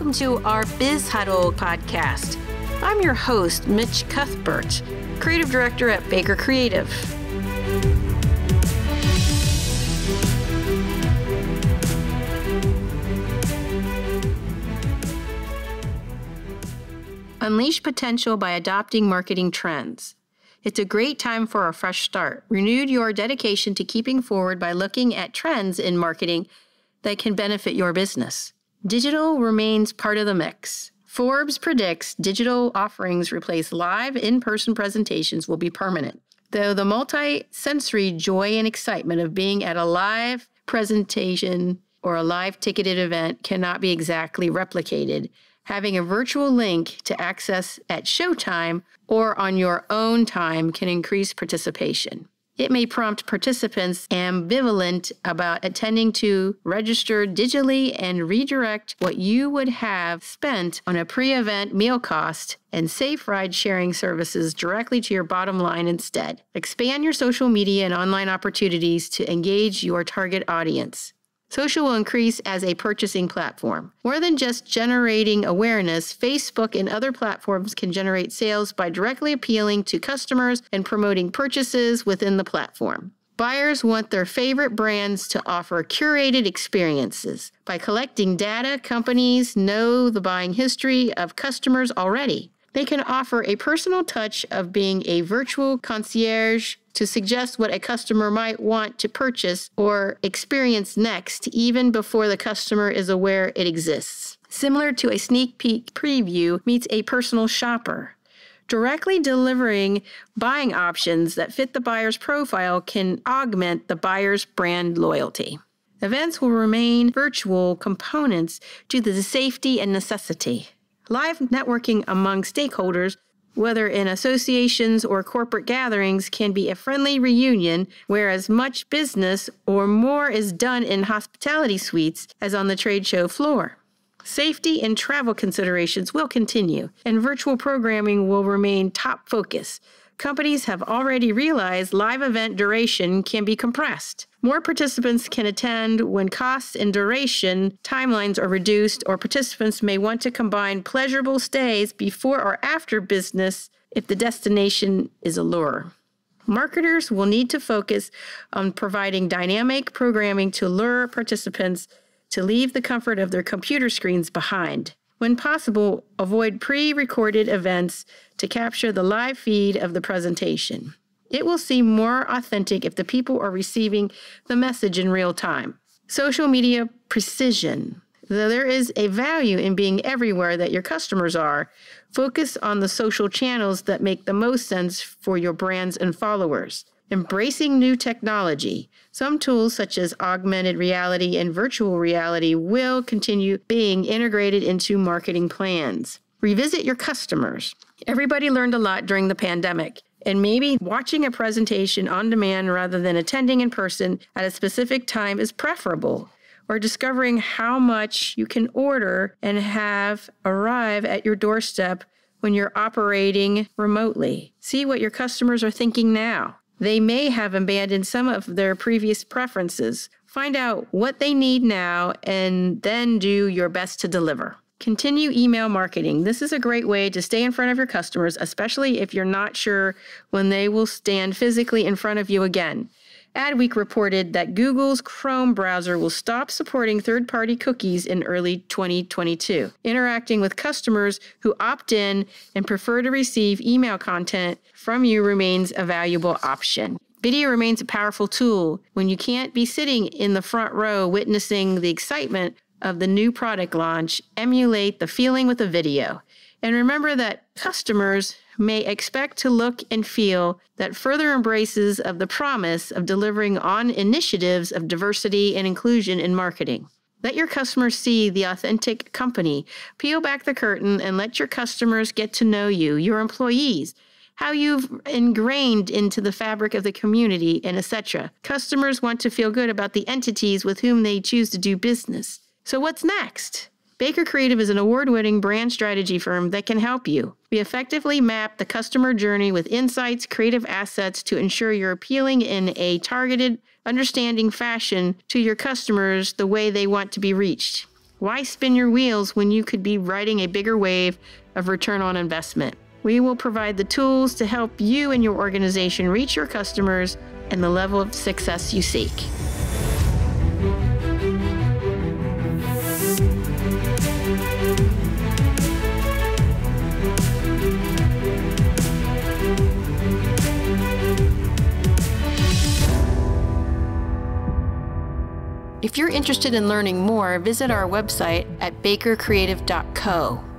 welcome to our Biz Huddle podcast. I'm your host, Mitch Cuthbert, Creative Director at Baker Creative. Unleash potential by adopting marketing trends. It's a great time for a fresh start. Renew your dedication to keeping forward by looking at trends in marketing that can benefit your business. Digital remains part of the mix. Forbes predicts digital offerings replace live in-person presentations will be permanent. Though the multi-sensory joy and excitement of being at a live presentation or a live ticketed event cannot be exactly replicated, having a virtual link to access at showtime or on your own time can increase participation. It may prompt participants ambivalent about attending to register digitally and redirect what you would have spent on a pre-event meal cost and safe ride-sharing services directly to your bottom line instead. Expand your social media and online opportunities to engage your target audience. Social will increase as a purchasing platform. More than just generating awareness, Facebook and other platforms can generate sales by directly appealing to customers and promoting purchases within the platform. Buyers want their favorite brands to offer curated experiences. By collecting data, companies know the buying history of customers already. They can offer a personal touch of being a virtual concierge to suggest what a customer might want to purchase or experience next, even before the customer is aware it exists. Similar to a sneak peek preview meets a personal shopper. Directly delivering buying options that fit the buyer's profile can augment the buyer's brand loyalty. Events will remain virtual components due to the safety and necessity. Live networking among stakeholders, whether in associations or corporate gatherings, can be a friendly reunion, whereas much business or more is done in hospitality suites as on the trade show floor. Safety and travel considerations will continue, and virtual programming will remain top focus. Companies have already realized live event duration can be compressed. More participants can attend when costs and duration timelines are reduced, or participants may want to combine pleasurable stays before or after business if the destination is a lure. Marketers will need to focus on providing dynamic programming to lure participants to leave the comfort of their computer screens behind. When possible, avoid pre-recorded events to capture the live feed of the presentation. It will seem more authentic if the people are receiving the message in real time. Social media precision. Though there is a value in being everywhere that your customers are, focus on the social channels that make the most sense for your brands and followers. Embracing new technology. Some tools such as augmented reality and virtual reality will continue being integrated into marketing plans. Revisit your customers. Everybody learned a lot during the pandemic, and maybe watching a presentation on demand rather than attending in person at a specific time is preferable, or discovering how much you can order and have arrive at your doorstep when you're operating remotely. See what your customers are thinking now. They may have abandoned some of their previous preferences. Find out what they need now and then do your best to deliver. Continue email marketing. This is a great way to stay in front of your customers, especially if you're not sure when they will stand physically in front of you again. Adweek reported that Google's Chrome browser will stop supporting third-party cookies in early 2022. Interacting with customers who opt in and prefer to receive email content from you remains a valuable option. Video remains a powerful tool. When you can't be sitting in the front row witnessing the excitement of the new product launch, emulate the feeling with a video. And remember that customers may expect to look and feel that further embraces of the promise of delivering on initiatives of diversity and inclusion in marketing. Let your customers see the authentic company. Peel back the curtain and let your customers get to know you, your employees, how you've ingrained into the fabric of the community, and etc. Customers want to feel good about the entities with whom they choose to do business. So what's next? Baker Creative is an award-winning brand strategy firm that can help you. We effectively map the customer journey with insights, creative assets to ensure you're appealing in a targeted, understanding fashion to your customers the way they want to be reached. Why spin your wheels when you could be riding a bigger wave of return on investment? We will provide the tools to help you and your organization reach your customers and the level of success you seek. If you're interested in learning more, visit our website at bakercreative.co.